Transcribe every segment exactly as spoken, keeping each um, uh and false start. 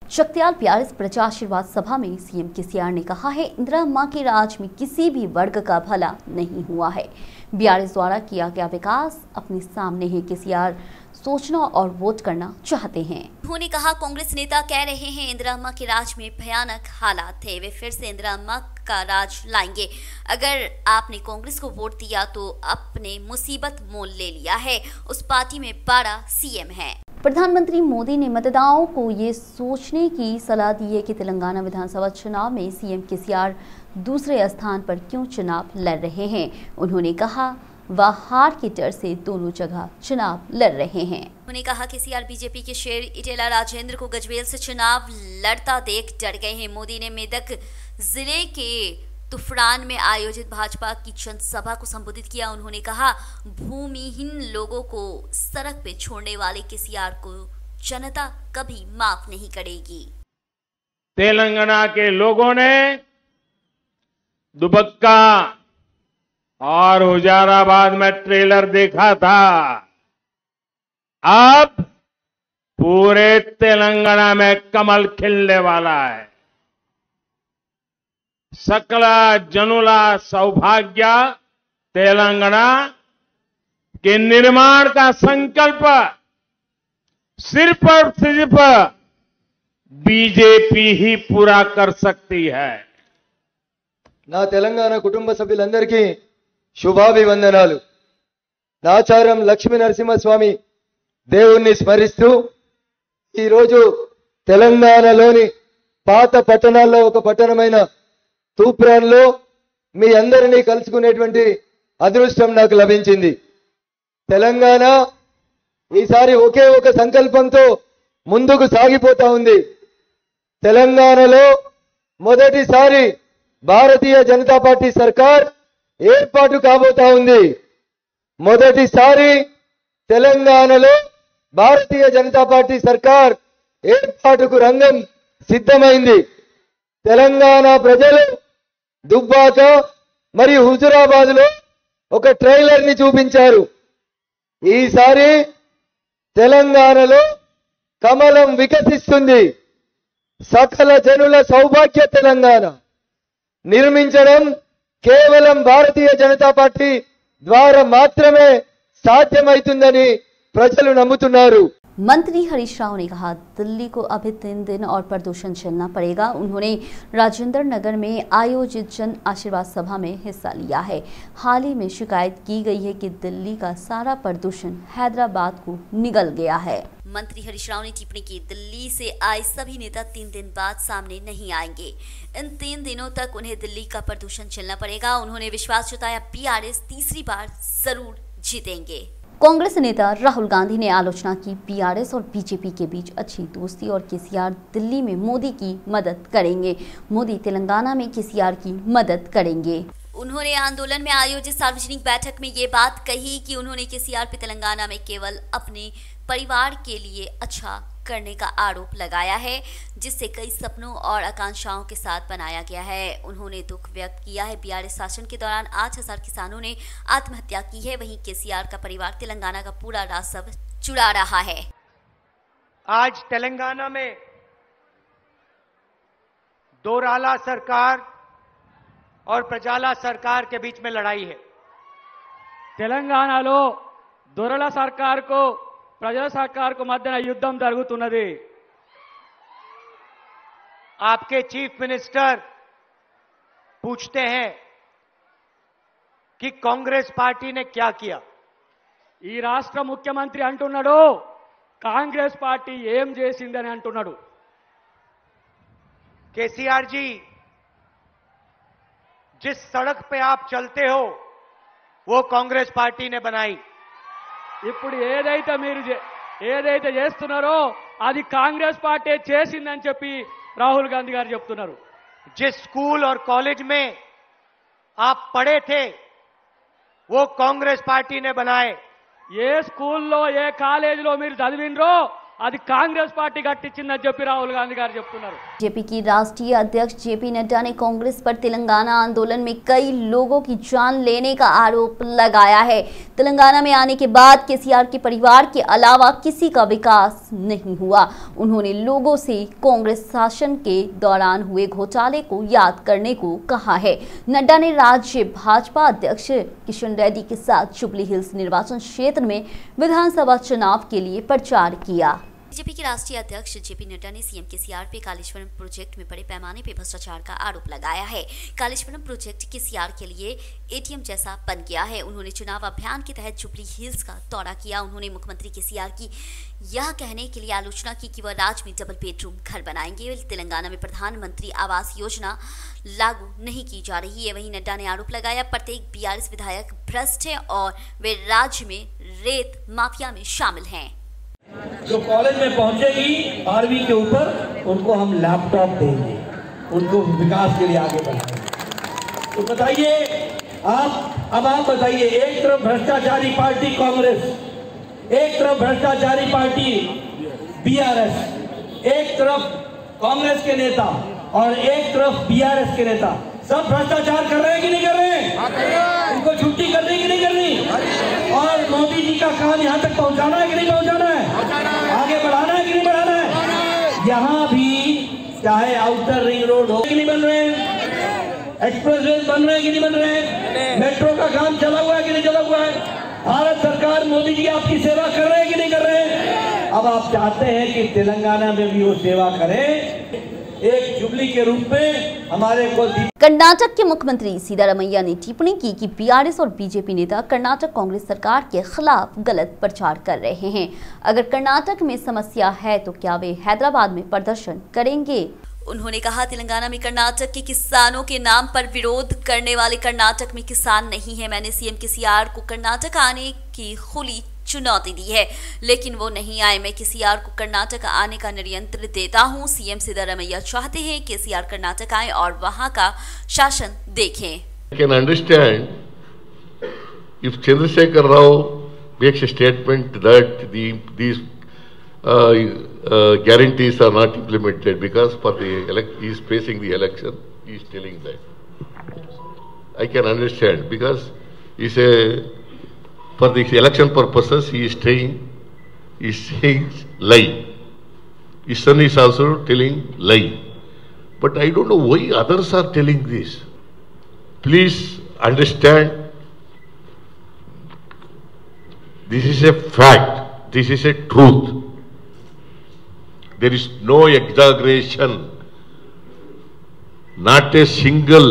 शक्तियाल BRS प्रजा आशीर्वाद सभा में सीएम केसीआर ने कहा है, इंदिरा मां के राज में किसी भी वर्ग का भला नहीं हुआ है। बीआरएस द्वारा किया गया विकास अपने सामने है। केसीआर सोचना और वोट करना चाहते हैं। उन्होंने कहा, कांग्रेस नेता कह रहे हैं इंदिरा मां के राज में भयानक हालात थे, वे फिर से इंदिरा मां का राज लाएंगे। अगर आपने कांग्रेस को वोट दिया तो अपने मुसीबत मोल ले लिया है। उस पार्टी में बारह सीएम हैं। प्रधानमंत्री मोदी ने मतदाताओं को ये सोचने की सलाह दी है कि तेलंगाना विधानसभा चुनाव में सीएम केसीआर दूसरे स्थान पर क्यों चुनाव लड़ रहे हैं। उन्होंने कहा, वह हार के डर से दोनों जगह चुनाव लड़ रहे हैं। उन्होंने कहा, केसीआर बीजेपी के शेर इटेला राजेंद्र को गजवेल से चुनाव लड़ता देख डर गए हैं। मोदी ने मेदक जिले के तुफरान में आयोजित भाजपा की जनसभा को संबोधित किया। उन्होंने कहा, भूमिहीन लोगों को सड़क पे छोड़ने वाले केसीआर को जनता कभी माफ नहीं करेगी। तेलंगाना के लोगों ने दुबक्का और हुजाराबाद में ट्रेलर देखा था। अब पूरे तेलंगाना में कमल खिलने वाला है। सकल जनुला सौभाग्य तेलंगाना के निर्माण का संकल्प सिर्फ और सिर्फ बीजेपी ही पूरा कर सकती है। నా తెలంగాణ కుటుంబ సభ్యులందరికీ శుభాభివందనాలు। నాచారం లక్ష్మీ నరసింహస్వామి దేవుణ్ణి స్మరిస్తూ ఈ రోజు తెలంగాణలోని పాత పట్టణాల్లో ఒక పట్టణమైన తూప్రాన్లో మీ అందరినీ కలుసుకునేటువంటి అదృష్టం నాకు లభించింది। తెలంగాణ ఈసారి ఒకే ఒక సంకల్పంతో ముందుకు సాగిపోతా ఉంది। తెలంగాణలో మొదటిసారి భారతీయ జనతా పార్టీ సర్కార్ ఏర్పాటు కాబోతా ఉంది। మొదటిసారి తెలంగాణలో భారతీయ జనతా పార్టీ సర్కార్ ఏర్పాటుకు రంగం సిద్ధమైంది। తెలంగాణ ప్రజలు దుబ్బాక మరియు హుజురాబాద్ లో ఒక ట్రైలర్ ని చూపించారు। ఈసారి తెలంగాణలో కమలం వికసిస్తుంది। సకల జనుల సౌభాగ్య తెలంగాణ నిర్మించడం కేవలం భారతీయ జనతా పార్టీ ద్వారా మాత్రమే సాధ్యమవుతుందని ప్రజలు నమ్ముతున్నారు। मंत्री हरीश राव ने कहा, दिल्ली को अभी तीन दिन और प्रदूषण झेलना पड़ेगा। उन्होंने राजेंद्र नगर में आयोजित जन आशीर्वाद सभा में हिस्सा लिया है। हाल ही में शिकायत की गई है कि दिल्ली का सारा प्रदूषण हैदराबाद को निगल गया है। मंत्री हरीश राव ने टिप्पणी की, दिल्ली से आए सभी नेता तीन दिन बाद सामने नहीं आएंगे। इन तीन दिनों तक उन्हें दिल्ली का प्रदूषण झेलना पड़ेगा। उन्होंने विश्वास जताया, बीआरएस तीसरी बार जरूर जीतेंगे। कांग्रेस नेता राहुल गांधी ने आलोचना की, बीआरएस और बीजेपी के बीच अच्छी दोस्ती और केसीआर दिल्ली में मोदी की मदद करेंगे, मोदी तेलंगाना में केसीआर की मदद करेंगे। उन्होंने आंदोलन में आयोजित सार्वजनिक बैठक में ये बात कही कि उन्होंने केसीआर पे तेलंगाना में केवल अपने परिवार के लिए अच्छा करने का आरोप लगाया है, जिससे कई सपनों और आकांक्षाओं के साथ बनाया गया है। उन्होंने दुख व्यक्त किया है, बीआरएस शासन के दौरान आठ हजार किसानों ने आत्महत्या की है, वहीं केसीआर का परिवार तेलंगाना का पूरा राजस्व चुरा रहा है। आज तेलंगाना में दोराला सरकार और प्रजाला सरकार के बीच में लड़ाई है। తెలంగాణలో దొరల సర్కార్కు ప్రజల సర్కార్కు మధ్యన యుద్ధం జరుగుతున్నది। आपके चीफ मिनिस्टर पूछते हैं कि कांग्रेस पार्टी ने क्या किया। ఈ రాష్ట్ర ముఖ్యమంత్రి అంటున్నాడు, కాంగ్రెస్ పార్టీ ఏం చేసిందని అంటున్నాడు। केसीआर जी, जिस सड़क पे आप चलते हो वो कांग्रेस पार्टी ने बनाई। ఇప్పుడు ఏదైతే మీరు ఏదైతే చేస్తున్నారో అది కాంగ్రెస్ పార్టీ చేసిందని చెప్పి రాహుల్ గాంధీ గారు చెప్తున్నారు। जिस स्कूल और कॉलेज में आप पढ़े थे वो कांग्रेस पार्टी ने बनाए। ఏ స్కూల్లో ఏ కాలేజీలో మీరు చదివినరో అది కాంగ్రెస్ పార్టీ కట్టించిందని చెప్పి రాహుల్ గాంధీ గారు చెప్తున్నారు। बीजेपी की राष्ट्रीय अध्यक्ष जेपी नड्डा ने कांग्रेस पर तेलंगाना आंदोलन में कई लोगों की जान लेने का आरोप लगाया है। तेलंगाना में आने के बाद केसीआर के परिवार के अलावा किसी का विकास नहीं हुआ। उन्होंने लोगों से कांग्रेस शासन के दौरान हुए घोटाले को याद करने को कहा है। नड्डा ने राज्य भाजपा अध्यक्ष किशन रेड्डी के साथ जुबली हिल्स निर्वाचन क्षेत्र में विधानसभा चुनाव के लिए प्रचार किया। बीजेपी के राष्ट्रीय अध्यक्ष जेपी नड्डा ने सीएम केसीआर पे कालेश्वरम प्रोजेक्ट में बड़े पैमाने पे भ्रष्टाचार का आरोप लगाया है। कालेश्वरम प्रोजेक्ट केसीआर के लिए एटीएम जैसा बन गया है। उन्होंने चुनाव अभियान के तहत जुबली हिल्स का दौरा किया। उन्होंने मुख्यमंत्री केसीआर की यह कहने के लिए आलोचना की कि वह राज्य में डबल बेडरूम घर बनाएंगे। तेलंगाना में प्रधानमंत्री आवास योजना लागू नहीं की जा रही है। वहीं नड्डा ने आरोप लगाया प्रत्येक बीआरएस विधायक भ्रष्ट है और वे राज्य में रेत माफिया में शामिल हैं। जो कॉलेज में पहुंचेगी बारहवीं के ऊपर उनको हम लैपटॉप देंगे, उनको विकास के लिए आगे बढ़ाएंगे। तो बताइए आप, अब आप बताइए, एक तरफ भ्रष्टाचारी पार्टी कांग्रेस, एक तरफ भ्रष्टाचारी पार्टी बीआरएस, एक तरफ कांग्रेस के नेता और एक तरफ बीआरएस के नेता, सब भ्रष्टाचार कर रहे हैं कि नहीं कर रहे हैं? उनको छुट्टी करनी कि नहीं करनी? और मोदी जी का काम यहाँ तक पहुँचाना है कि नहीं पहुँचाना है? आगे बढ़ाना है कि नहीं बढ़ाना है? यहाँ भी चाहे आउटर रिंग रोड हो कि नहीं बन रहे हैं, एक्सप्रेस वे बन रहे हैं कि नहीं बन रहे हैं, मेट्रो का काम चला हुआ है कि नहीं चला हुआ है, भारत सरकार मोदी जी आपकी सेवा कर रहे हैं कि नहीं कर रहे हैं? अब आप चाहते हैं कि तेलंगाना में भी वो सेवा करें एक जुबली के रूप में हमारे को। कर्नाटक के मुख्यमंत्री सिद्धारमैया ने टिप्पणी की कि बीआरएस और बीजेपी नेता कर्नाटक कांग्रेस सरकार के खिलाफ गलत प्रचार कर रहे हैं। अगर कर्नाटक में समस्या है तो क्या वे हैदराबाद में प्रदर्शन करेंगे? उन्होंने कहा तेलंगाना में कर्नाटक के किसानों के नाम पर विरोध करने वाले कर्नाटक में किसान नहीं है। मैंने सीएम केसीआर को कर्नाटक आने की खुली चुनौती दी है, लेकिन वो नहीं आए। मैं केसीआर को कर्नाटक आने का निर्यंत्र देता हूं। सीएम सिद्धारमैया चाहते हैं केसीआर कर्नाटक आए और वहां का शासन देखें। I can understand if Chandrasekhar Rao makes a statement that the these uh, uh, guarantees are not implemented because for the elect he is facing the election, he is telling that. I can understand because he is a for the election purposes, he is saying, he is saying lie. His son is also telling lie. But I don't know why others are telling this. Please understand, this is a fact, this is a truth. There is no exaggeration. Not a single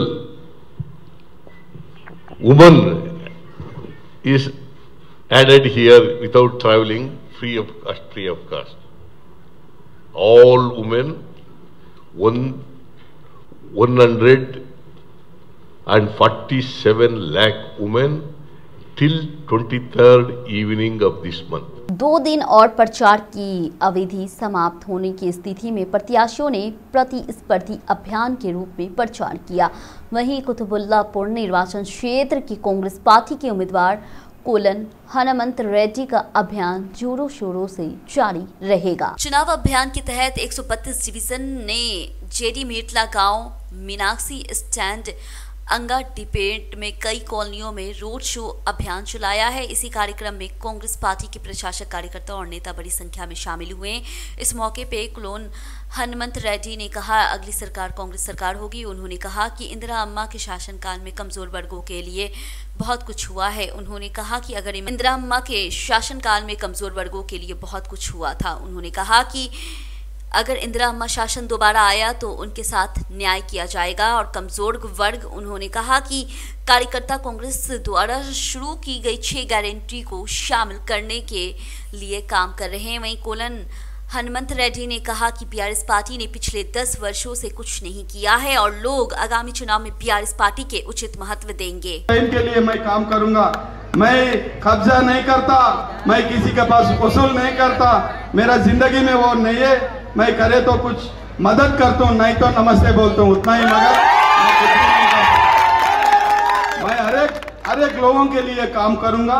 woman is added here without traveling free of cost, free of cost. All women, one, one hundred and forty-seven lakh women till twenty-third evening of this month. दो दिन और प्रचार की अवधि समाप्त होने की स्थिति में प्रत्याशियों ने प्रतिस्पर्धी अभियान के रूप में प्रचार किया। वहीं कुतुबुल्लापुर निर्वाचन क्षेत्र की कांग्रेस पार्टी के उम्मीदवार कोलन हनुमंत रेड्डी का अभियान जोरों शोरों से जारी रहेगा। चुनाव अभियान के तहत एक सौ बत्तीस डिवीजन ने जेडी मेटला गांव, मीनाक्षी स्टैंड, अंगा डिबेट में कई कॉलोनियों में रोड शो अभियान चलाया है। इसी कार्यक्रम में कांग्रेस पार्टी के प्रशासक, कार्यकर्ता और नेता बड़ी संख्या में शामिल हुए। इस मौके पे कोलन हनुमंत रेड्डी ने कहा अगली सरकार कांग्रेस सरकार होगी। उन्होंने कहा कि इंदिरा अम्मा के शासनकाल में कमजोर वर्गों के लिए बहुत कुछ हुआ है। उन्होंने कहा कि अगर इंदिरा अम्मा के शासनकाल में कमजोर वर्गों के लिए बहुत कुछ हुआ था। उन्होंने कहा कि अगर इंदिरा अम्मा शासन दोबारा आया तो उनके साथ न्याय किया जाएगा और कमजोर वर्ग। उन्होंने कहा कि कार्यकर्ता कांग्रेस द्वारा शुरू की गई छह गारंटी को शामिल करने के लिए काम कर रहे हैं। वहीं कोलन हनुमंत रेड्डी ने कहा कि बीआरएस पार्टी ने पिछले दस वर्षों से कुछ नहीं किया है और लोग आगामी चुनाव में बीआरएस पार्टी के उचित महत्व देंगे। इनके लिए मैं काम करूंगा। मैं कब्जा नहीं करता, मैं किसी के पास वसूल नहीं करता, मेरा जिंदगी में वो नहीं है। मैं करे तो कुछ मदद करता हूँ, नहीं तो नमस्ते बोलता हूँ, उतना ही। मगर मैं हर एक हर एक लोगों के लिए काम करूंगा।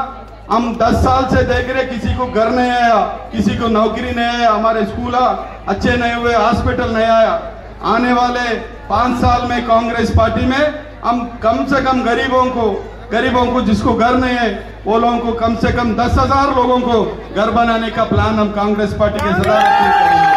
हम दस साल से देख रहे, किसी को घर नहीं आया, किसी को नौकरी नहीं आया, हमारे स्कूल अच्छे नहीं हुए, हॉस्पिटल नहीं आया। आने वाले पांच साल में कांग्रेस पार्टी में हम कम से कम गरीबों को गरीबों को जिसको घर नहीं है वो लोगों को कम से कम दस हजार लोगों को घर बनाने का प्लान हम कांग्रेस पार्टी के सदस्य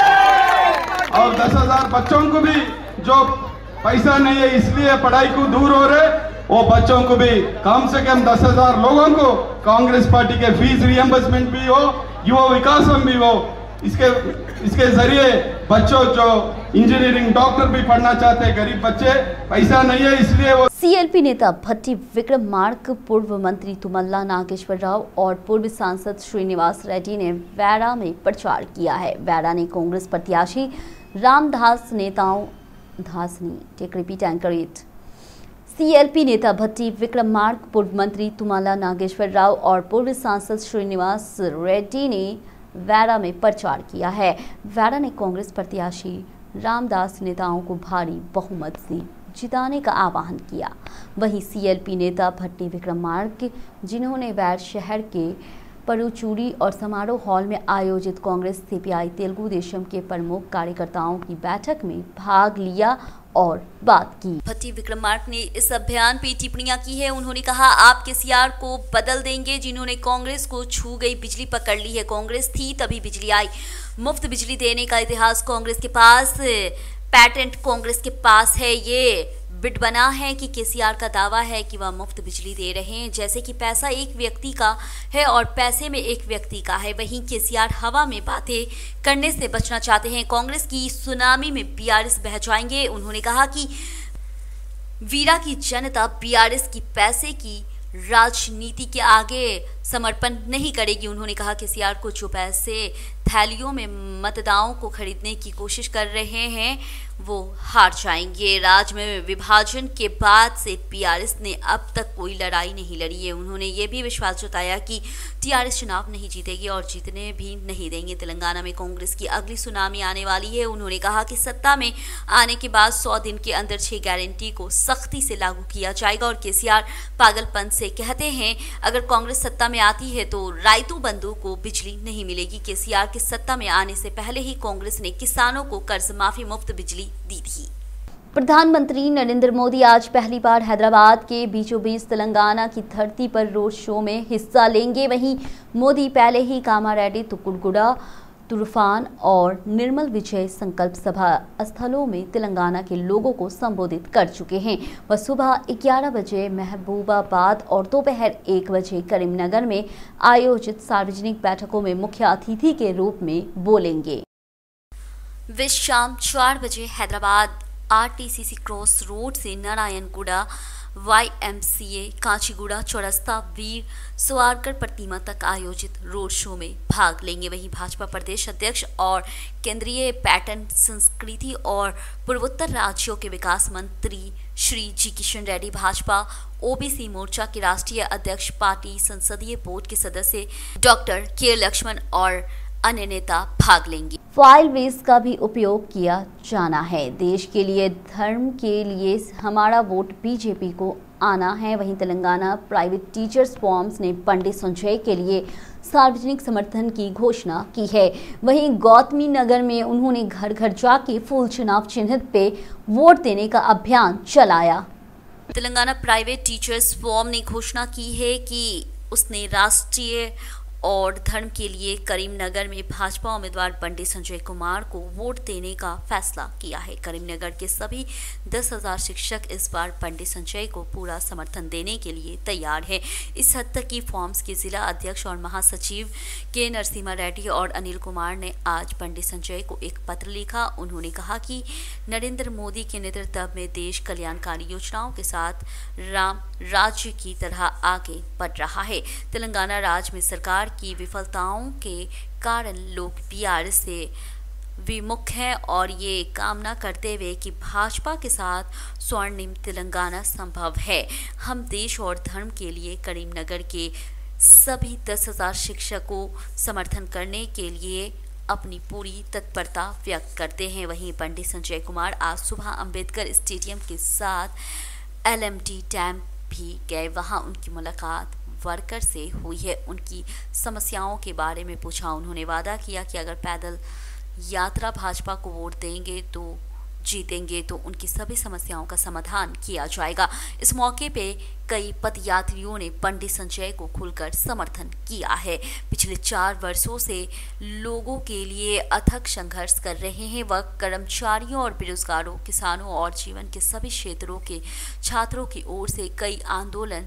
करेंगे। और दस हजार बच्चों को भी जो पैसा नहीं है इसलिए पढ़ाई को दूर हो रहे, वो बच्चों को भी कम से कम दस हजार लोगों को कांग्रेस पार्टी के फीस रिएम्बर्समेंट भी हो, युवा विकासम भी हो। इसके इसके जरिए बच्चों जो इंजीनियरिंग डॉक्टर भी पढ़ना चाहते हैं, गरीब बच्चे, पैसा नहीं है इसलिए वो। सीएलपी नेता भट्टी विक्रमार्क, पूर्व मंत्री तुमल्ला नागेश्वर राव और पूर्व सांसद श्रीनिवास रेड्डी ने वैरा में प्रचार किया है। वैरा ने कांग्रेस प्रत्याशी रामदास नेताओं धासनी take repeat anchor it CLP नेता भट्टी विक्रमार्क, पूर्व मंत्री तुमल्ला नागेश्वर राव और पूर्व सांसद श्रीनिवास रेड्डी ने वैरा में प्रचार किया है। वैरा ने कांग्रेस प्रत्याशी रामदास नेताओं को भारी बहुमत से जिताने का आह्वान किया। वहीं सीएलपी नेता भट्टी विक्रमार्क, जिन्होंने वैर शहर के परुचूरी और समारोह हॉल में आयोजित कांग्रेस सीपीआई तेलुगु देशम के प्रमुख कार्यकर्ताओं की बैठक में भाग लिया और बात की। भट्टी विक्रमार्क ने इस अभियान पे टिप्पणियां की है। उन्होंने कहा, आप केसीआर को बदल देंगे, जिन्होंने कांग्रेस को छू गई बिजली पकड़ ली है। कांग्रेस थी तभी बिजली आई। मुफ्त बिजली देने का इतिहास कांग्रेस के पास, पैटेंट कांग्रेस के पास है। ये बिट बना है कि केसीआर का दावा है कि वह मुफ्त बिजली दे रहे हैं, जैसे कि पैसा एक व्यक्ति का है और पैसे में एक व्यक्ति का है। वहीं केसीआर हवा में बातें करने से बचना चाहते हैं। कांग्रेस की सुनामी में बीआरएस बह जाएंगे। उन्होंने कहा कि वीरा की जनता बीआरएस की पैसे की राजनीति के आगे समर्पण नहीं करेगी। उन्होंने कहा केसीआर को जो पैसे थैलियों में मतदाताओं को खरीदने की कोशिश कर रहे हैं वो हार जाएंगे। राज्य में विभाजन के बाद से बीआरएस ने अब तक कोई लड़ाई नहीं लड़ी है। उन्होंने ये भी विश्वास जताया कि टीआरएस चुनाव नहीं जीतेगी और जीतने भी नहीं देंगे। तेलंगाना में कांग्रेस की अगली सुनामी आने वाली है। उन्होंने कहा कि सत्ता में आने के बाद सौ दिन के अंदर छह गारंटी को सख्ती से लागू किया जाएगा। और केसीआर पागलपन से कहते हैं, अगर कांग्रेस सत्ता में आती है तो रायतू बंधु को बिजली नहीं मिलेगी। केसीआर के सत्ता में आने से पहले ही कांग्रेस ने किसानों को कर्ज माफी मुफ्त बिजली दी थी। प्रधानमंत्री नरेंद्र मोदी आज पहली बार हैदराबाद के बीचों बीच तेलंगाना की धरती पर रोड शो में हिस्सा लेंगे। वहीं मोदी पहले ही कामारेड्डी, तुकुड़गुड़ा, तुर्फान और निर्मल विजय संकल्प सभा स्थलों में तेलंगाना के लोगों को संबोधित कर चुके हैं। वह सुबह ग्यारह बजे महबूबाबाद और दोपहर एक बजे करीमनगर में आयोजित सार्वजनिक बैठकों में मुख्य अतिथि के रूप में बोलेंगे। वे शाम चार बजे हैदराबाद आरटीसीसी क्रॉस रोड से नारायणगुड़ा वाईएमसीए कांचीगुड़ा चौरस्ता वीर सावरकर प्रतिमा तक आयोजित रोड शो में भाग लेंगे। वहीं भाजपा प्रदेश अध्यक्ष और केंद्रीय पर्यटन, संस्कृति और पूर्वोत्तर राज्यों के विकास मंत्री श्री जी किशन रेड्डी, भाजपा ओबीसी मोर्चा के राष्ट्रीय अध्यक्ष, पार्टी संसदीय बोर्ड के सदस्य डॉक्टर के लक्ष्मण और अन्य नेता भाग लेंगे। फॉइल वेस्ट का भी उपयोग किया जाना है। देश के लिए, धर्म के लिए हमारा वोट बीजेपी को आना है। वहीं तेलंगाना प्राइवेट टीचर्स फॉर्म्स ने पंडित संजय के लिए सार्वजनिक समर्थन की घोषणा की है। वहीं गौतमी नगर में उन्होंने घर घर जाके फूल चुनाव चिन्ह पे वोट देने का अभियान चलाया। तेलंगाना प्राइवेट टीचर्स फॉर्म ने घोषणा की है कि उसने राष्ट्रीय और धर्म के लिए करीमनगर में भाजपा उम्मीदवार पंडित संजय कुमार को वोट देने का फैसला किया है। करीमनगर के सभी दस हजार शिक्षक इस बार पंडित संजय को पूरा समर्थन देने के लिए तैयार है। इस हद तक की फॉर्म्स के जिला अध्यक्ष और महासचिव के नरसिम्हा रेड्डी और अनिल कुमार ने आज पंडित संजय को एक पत्र लिखा। उन्होंने कहा कि नरेंद्र मोदी के नेतृत्व में देश कल्याणकारी योजनाओं के साथ राम राज्य की तरह आगे बढ़ रहा है। तेलंगाना राज्य में सरकार की विफलताओं के कारण लोग बीआरएस से विमुख हैं और ये कामना करते हुए कि भाजपा के साथ स्वर्णिम तेलंगाना संभव है। हम देश और धर्म के लिए करीमनगर के सभी दस हजार शिक्षकों समर्थन करने के लिए अपनी पूरी तत्परता व्यक्त करते हैं। वहीं पंडित संजय कुमार आज सुबह अंबेडकर स्टेडियम के साथ एलएमटी डैम भी गए। वहां उनकी मुलाकात वर्कर से हुई है। उनकी समस्याओं के बारे में पूछा। उन्होंने वादा किया कि अगर पैदल यात्रा भाजपा को वोट देंगे तो जीतेंगे तो उनकी सभी समस्याओं का समाधान किया जाएगा। इस मौके पे कई पदयात्रियों ने पंडित संजय को खुलकर समर्थन किया है। पिछले चार वर्षों से लोगों के लिए अथक संघर्ष कर रहे हैं। वह कर्मचारियों और बेरोजगारों, किसानों और जीवन के सभी क्षेत्रों के छात्रों की ओर से कई आंदोलन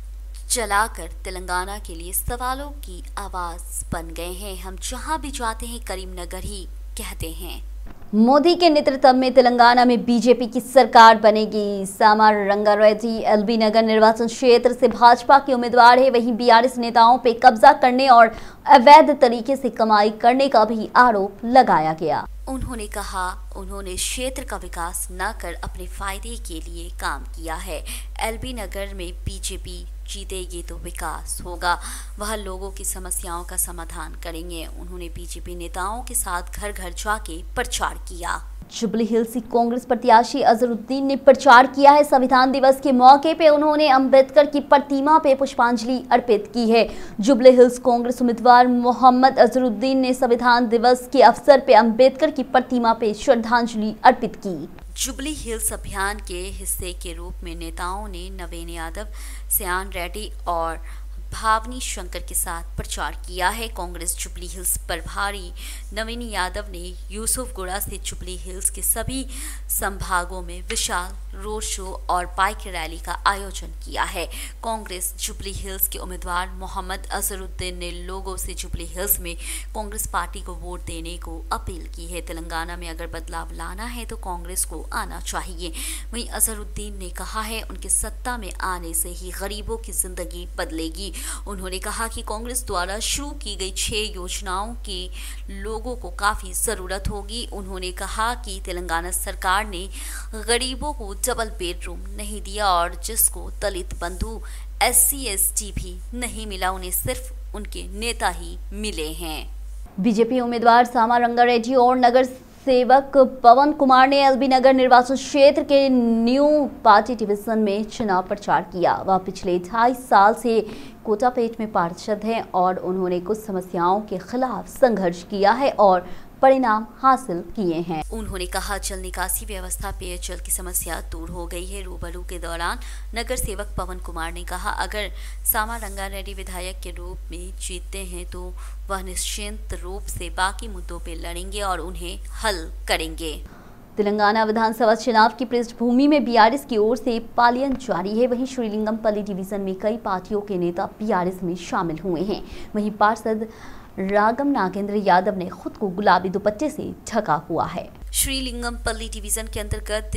चलाकर तेलंगाना के लिए सवालों की आवाज बन गए हैं। हम जहां भी जाते हैं करीमनगर ही कहते हैं। मोदी के नेतृत्व में तेलंगाना में बीजेपी की सरकार बनेगी। सामा रंगारेड्डी एलबी नगर निर्वाचन क्षेत्र से भाजपा के उम्मीदवार है। वहीं बीआरएस नेताओं पे कब्जा करने और अवैध तरीके से कमाई करने का भी आरोप लगाया गया। उन्होंने कहा उन्होंने क्षेत्र का विकास न कर अपने फायदे के लिए काम किया है। एलबी नगर में बीजेपी जीतेगी तो विकास होगा। वह लोगों की समस्याओं का समाधान करेंगे। उन्होंने बीजेपी नेताओं के साथ घर घर जाके प्रचार किया। जुबली हिल्स से कांग्रेस प्रत्याशी अजहरुद्दीन ने प्रचार किया है। संविधान दिवस के मौके पे उन्होंने अंबेडकर की प्रतिमा पे पुष्पांजलि अर्पित की है। जुबली हिल्स कांग्रेस उम्मीदवार मोहम्मद अजहरुद्दीन ने संविधान दिवस के अवसर पे अंबेडकर की प्रतिमा पे श्रद्धांजलि अर्पित की। जुबली हिल्स अभियान के हिस्से के रूप में नेताओं ने नवीन यादव, श्यान रेड्डी और भावनी शंकर के साथ प्रचार किया है। कांग्रेस जुबली हिल्स प्रभारी नवीन यादव ने यूसुफगुड़ा से जुबली हिल्स के सभी संभागों में विशाल रोड शो और बाइक रैली का आयोजन किया है। कांग्रेस जुबली हिल्स के उम्मीदवार मोहम्मद अजहरुद्दीन ने लोगों से जुबली हिल्स में कांग्रेस पार्टी को वोट देने को अपील की है। तेलंगाना में अगर बदलाव लाना है तो कांग्रेस को आना चाहिए। वहीं अजहरुद्दीन ने कहा है उनके सत्ता में आने से ही गरीबों की जिंदगी बदलेगी। उन्होंने कहा कि कांग्रेस द्वारा शुरू की गई छह योजनाओं की लोगों को काफी जरूरत होगी। उन्होंने कहा कि तेलंगाना सरकार ने गरीबों को डबल बेडरूम नहीं दिया और जिसको दलित बंधु एस सी एस टी भी नहीं मिला, उन्हें सिर्फ उनके नेता ही मिले हैं। बीजेपी उम्मीदवार सामा रंगारेड्डी और नगर सेवक पवन कुमार ने एलबी नगर निर्वाचन क्षेत्र के न्यू पार्टी डिवीजन में चुनाव प्रचार किया। वह पिछले ढाई साल से कोटापेट में पार्षद हैं और उन्होंने कुछ समस्याओं के खिलाफ संघर्ष किया है और परिणाम हासिल किए हैं। उन्होंने कहा जल निकासी व्यवस्था, पेयजल की समस्या दूर हो गई है। रूबरू के दौरान नगर सेवक पवन कुमार ने कहा अगर सामा रंगारेड्डी विधायक के रूप में जीतते हैं तो वह निश्चिंत रूप से बाकी मुद्दों पर लड़ेंगे और उन्हें हल करेंगे। तेलंगाना विधानसभा चुनाव की पृष्ठभूमि में बीआरएस की ओर से पालियन जारी है। वहीं श्रीलिंगमपल्ली डिवीजन में कई पार्टियों के नेता बीआरएस में शामिल हुए हैं। वहीं पार्षद रागम नागेंद्र यादव ने खुद को गुलाबी दुपट्टे से ढका हुआ है। श्रीलिंगमपल्ली डिवीजन के अंतर्गत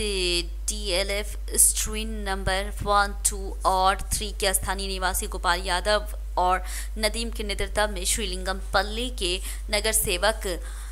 DLF street number one, two और थ्री के स्थानीय निवासी गोपाल यादव और नदीम के नेतृत्व में श्रीलिंगमपल्ली के नगर सेवक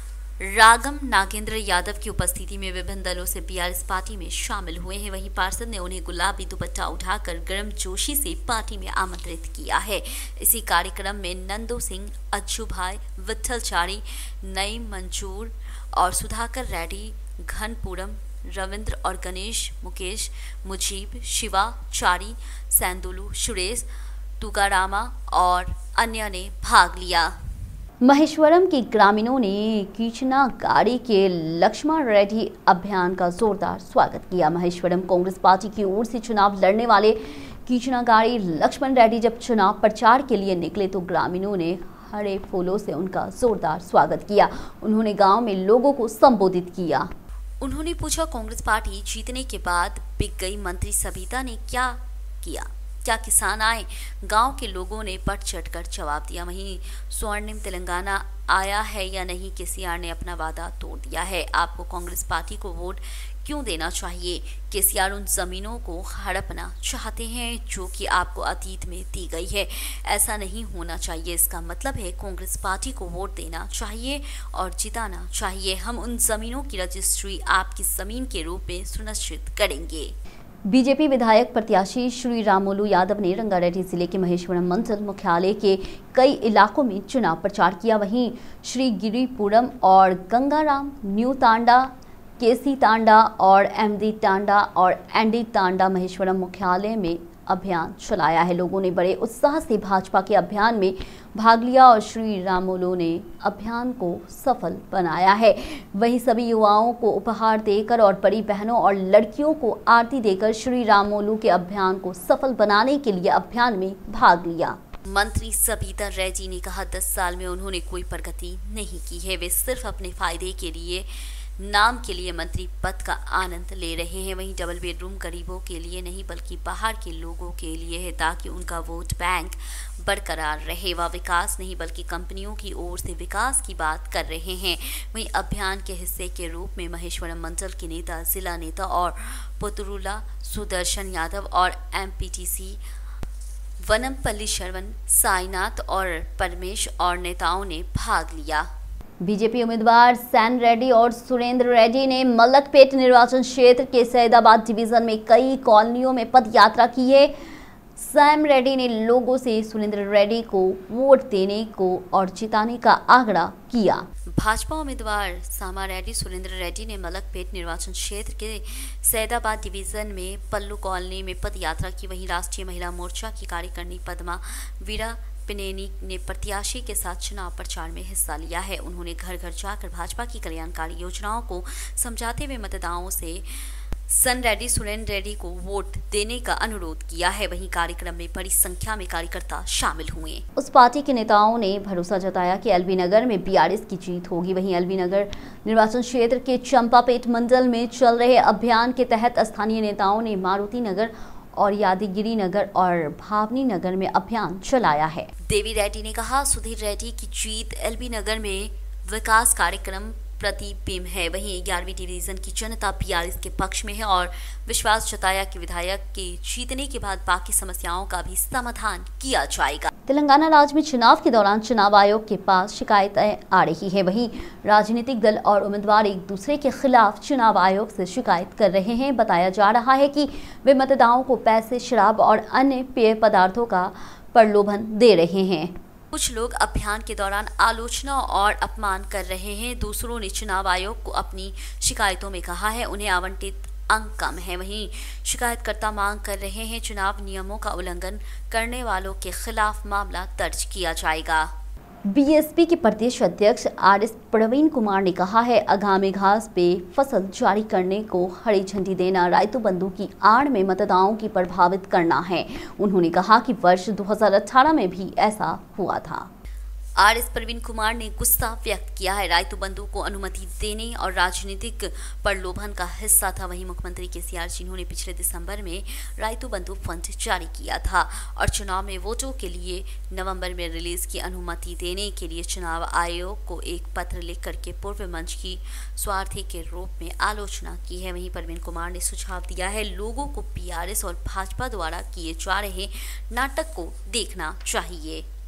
रागम नागेंद्र यादव की उपस्थिति में विभिन्न दलों से बीआरएस पार्टी में शामिल हुए हैं। वहीं पार्षद ने उन्हें गुलाबी दुपट्टा उठाकर गर्मजोशी से पार्टी में आमंत्रित किया है। इसी कार्यक्रम में नंदो सिंह, अच्छू भाई, विठलचारी, नईम मंजूर और सुधाकर रेड्डी, घनपुरम, रविंद्र और गणेश, मुकेश, मुजीब, शिवा, चारी, सैंदुलू, सुरेश, तुगारामा और अन्य ने भाग लिया। महेश्वरम के ग्रामीणों ने कीचना गाड़ी के लक्ष्मण रेड्डी अभियान का जोरदार स्वागत किया। महेश्वरम कांग्रेस पार्टी की ओर से चुनाव लड़ने वाले कीचना गाड़ी लक्ष्मण रेड्डी जब चुनाव प्रचार के लिए निकले तो ग्रामीणों ने हरे फूलों से उनका जोरदार स्वागत किया। उन्होंने गांव में लोगों को संबोधित किया। उन्होंने पूछा कांग्रेस पार्टी जीतने के बाद बिक गई मंत्री सबिता ने क्या किया, क्या किसान आए? गांव के लोगों ने बढ़ चढ़कर जवाब दिया। वहीं स्वर्णिम तेलंगाना आया है या नहीं, केसीआर ने अपना वादा तोड़ दिया है। आपको कांग्रेस पार्टी को वोट क्यों देना चाहिए? केसीआर उन जमीनों को हड़पना चाहते हैं जो कि आपको अतीत में दी गई है। ऐसा नहीं होना चाहिए। इसका मतलब है कांग्रेस पार्टी को वोट देना चाहिए और जिताना चाहिए। हम उन जमीनों की रजिस्ट्री आपकी जमीन के रूप में सुनिश्चित करेंगे। बीजेपी विधायक प्रत्याशी श्री रामोलू यादव ने रंगारेड्डी जिले के महेश्वरम मंडल मुख्यालय के कई इलाकों में चुनाव प्रचार किया। वहीं श्री गिरिपुरम और गंगाराम, न्यू तांडा, केसी तांडा और एमडी तांडा और एंडी तांडा महेश्वरम मुख्यालय में अभियान चलाया है। लोगों ने बड़े उत्साह से भाजपा के अभियान में भाग लिया और श्री रामुलु ने अभियान को सफल बनाया है। वहीं सभी युवाओं को उपहार देकर और बड़ी बहनों और लड़कियों को आरती देकर श्री रामुलु के अभियान को सफल बनाने के लिए अभियान में भाग लिया। मंत्री सबिता रेड्डी ने कहा, दस साल में उन्होंने कोई प्रगति नहीं की है। वे सिर्फ अपने फायदे के लिए, नाम के लिए मंत्री पद का आनंद ले रहे हैं। वहीं डबल बेडरूम गरीबों के लिए नहीं बल्कि बाहर के लोगों के लिए है, ताकि उनका वोट बैंक बरकरार रहे। वह विकास नहीं बल्कि कंपनियों की ओर से विकास की बात कर रहे हैं। वहीं अभियान के हिस्से के रूप में महेश्वरम मंडल के नेता, जिला नेता और पुतरुला सुदर्शन यादव और एमपीटीसी वनमपल्ली शरवण, साईनाथ और परमेश और नेताओं ने भाग लिया। बीजेपी उम्मीदवार सैन रेड्डी और सुरेंद्र रेड्डी ने मलकपेट निर्वाचन क्षेत्र के सैदाबाद डिवीजन में कई कॉलोनियों में पद यात्रा की है। सैम रेड्डी ने लोगों से सुरेंद्र रेड्डी को वोट देने को और जिताने का आग्रह किया। भाजपा उम्मीदवार सामा रेड्डी सुरेंद्र रेड्डी ने मलकपेट निर्वाचन क्षेत्र के सैदाबाद डिवीजन में पल्लू कॉलोनी में पद यात्रा की। वहीं राष्ट्रीय महिला मोर्चा की कार्यकारिणी पद्मा वीरा पिनेनी ने प्रत्याशी के साथ चुनाव प्रचार में हिस्सा लिया है। उन्होंने घर घर जाकर भाजपा की कल्याणकारी योजनाओं को समझाते हुए मतदाताओं से सन रेड्डी सुरेंद्र रेड्डी को वोट देने का अनुरोध किया है। वहीं कार्यक्रम में बड़ी संख्या में कार्यकर्ता शामिल हुए। उस पार्टी के नेताओं ने भरोसा जताया कि एलबी नगर में बीआरएस की जीत होगी। वहीं एलबी नगर निर्वाचन क्षेत्र के चंपापेट मंडल में चल रहे अभियान के तहत स्थानीय नेताओं ने मारुति नगर और यादगिरी नगर और भावनी नगर में अभियान चलाया है। देवी रेड्डी ने कहा, सुधीर रेड्डी की जीत एलबी नगर में विकास कार्यक्रम प्रतिबिंब है। वहीं ग्यारहवीं डिवीजन की जनता बीआरएस के पक्ष में है और विश्वास जताया कि विधायक के जीतने के बाद बाकी समस्याओं का भी समाधान किया जाएगा। तेलंगाना राज्य में चुनाव के दौरान चुनाव आयोग के पास शिकायतें आ रही है। वहीं राजनीतिक दल और उम्मीदवार एक दूसरे के खिलाफ चुनाव आयोग से शिकायत कर रहे हैं। बताया जा रहा है कि वे मतदाताओं को पैसे, शराब और अन्य पेय पदार्थों का प्रलोभन दे रहे हैं। कुछ लोग अभियान के दौरान आलोचना और अपमान कर रहे हैं। दूसरों ने चुनाव आयोग को अपनी शिकायतों में कहा है उन्हें आवंटित अंक कम है। वहीं शिकायतकर्ता मांग कर रहे हैं चुनाव नियमों का उल्लंघन करने वालों के खिलाफ मामला दर्ज किया जाएगा। बीएसपी के प्रदेश अध्यक्ष आर एस प्रवीण कुमार ने कहा है, आगामी घास पे फसल जारी करने को हरी झंडी देना रायतु बंधु की आड़ में मतदाताओं की प्रभावित करना है। उन्होंने कहा कि वर्ष दो हज़ार अठारह में भी ऐसा हुआ था। आर एस प्रवीण कुमार ने गुस्सा व्यक्त किया है। रायतु बंधु को अनुमति देने और राजनीतिक प्रलोभन का हिस्सा था। वहीं मुख्यमंत्री केसीआर जिन्होंने पिछले दिसंबर में रायतु बंधु फंड जारी किया था और चुनाव में वोटों के लिए नवंबर में रिलीज की अनुमति देने के लिए चुनाव आयोग को एक पत्र लिख करके पूर्व मंच की स्वार्थी के रूप में आलोचना की है। वहीं प्रवीण कुमार ने सुझाव दिया है लोगों को बीआरएस और भाजपा द्वारा किए जा रहे नाटक को देखना चाहिए।